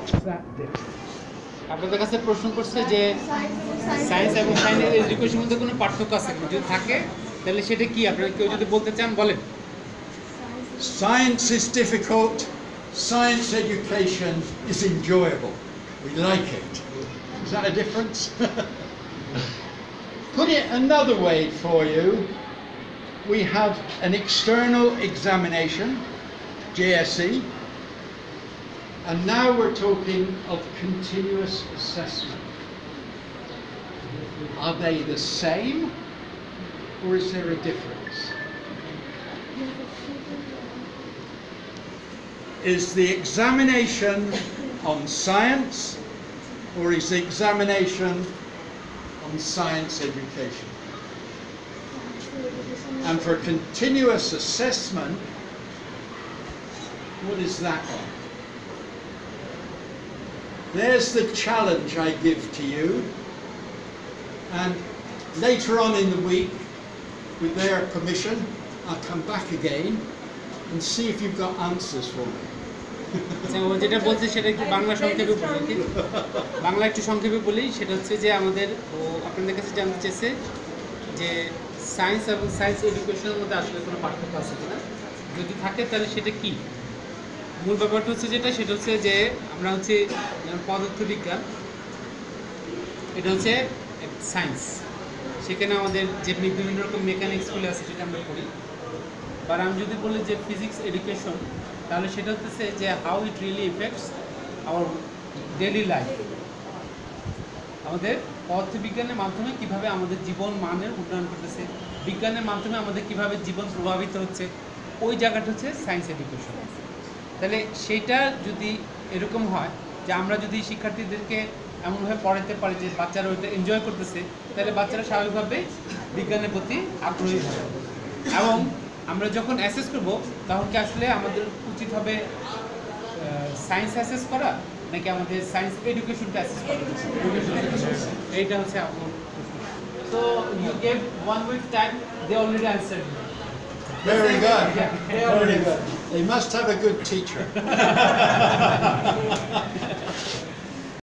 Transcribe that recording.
that difference? আপনাদের কাছে প্রশ্ন করছে যে সায়েন্স এবং সায়েন্স এডুকেশনের মধ্যে কোনো পার্থক্য আছে কি, যদি থাকে তাহলে সেটা কি, আপনারা কেউ যদি বলতে চান বলেন। Science is difficult. Science education is enjoyable. We like it. Is that a difference? Put it another way for you. We have an external examination, JSE, and now we're talking of continuous assessment. Are they the same, or is there a difference? Is the examination on science, or is the examination on science education? And for continuous assessment, what is that on? There's the challenge I give to you, and later on in the week, with their permission, I'll come back again and see if you've got answers for me. আচ্ছা, ও যেটা বলছে সেটা একটু বাংলা সংক্ষেপে বলি, ঠিক বাংলা একটু সংক্ষেপে বলি। সেটা হচ্ছে যে আমাদের ও আপনাদের কাছে জানতে চেয়েছে যে সায়েন্স এবং সায়েন্স এডুকেশনের মধ্যে আসলে কোনো পার্থক্য আছে কিনা, যদি থাকে তাহলে সেটা কি। মূল ব্যাপারটা হচ্ছে সেটা হচ্ছে যে আমরা হচ্ছে পদার্থবিজ্ঞান, এটা হচ্ছে সায়েন্স, সেখানে আমাদের যে বিভিন্ন রকম মেকানিক্সগুলো আছে সেটা আমরা পড়ি। বা আমি যদি বলি যে ফিজিক্স এডুকেশন, তাহলে সেটা হচ্ছে যে how it really affects our daily life, আমাদের পদার্থবিজ্ঞানের মাধ্যমে কিভাবে আমাদের জীবন মানের উন্নয়ন করতেছে, বিজ্ঞানের মাধ্যমে আমাদের কিভাবে জীবন প্রভাবিত হচ্ছে, ওই জায়গাটা হচ্ছে সায়েন্স এডুকেশন। তাহলে সেইটা যদি এরকম হয় যে আমরা যদি শিক্ষার্থীদেরকে এমনভাবে পড়াতে পারি যে বাচ্চারা ওইটা এনজয় করতেছে, তাহলে বাচ্চারা স্বাভাবিকভাবে বিজ্ঞানের প্রতি আগ্রহী হবে। এবং আমরা যখন অ্যাসেস করব তখন কি আসলে আমাদের উচিত হবে সায়েন্স অ্যাসেস করা নাকি আমাদের সায়েন্স এডুকেশনটা অ্যাসেস করা, এইটা হচ্ছে আমার। So you gave 1 week time, they already answered. Very good. Yeah. Very good. They must have a good teacher.